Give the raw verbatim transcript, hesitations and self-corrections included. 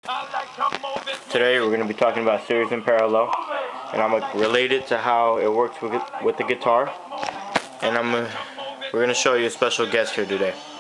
Today we're going to be talking about series and parallel, and I'm going to relate it to how it works with, with the guitar, and I'm gonna, we're going to show you a special guest here today.